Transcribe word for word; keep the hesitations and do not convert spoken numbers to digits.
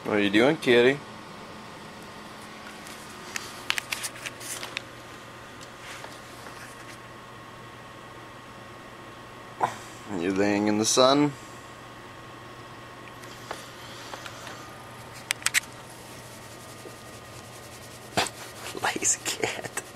What are you doing, kitty? You laying in the sun? Lazy cat.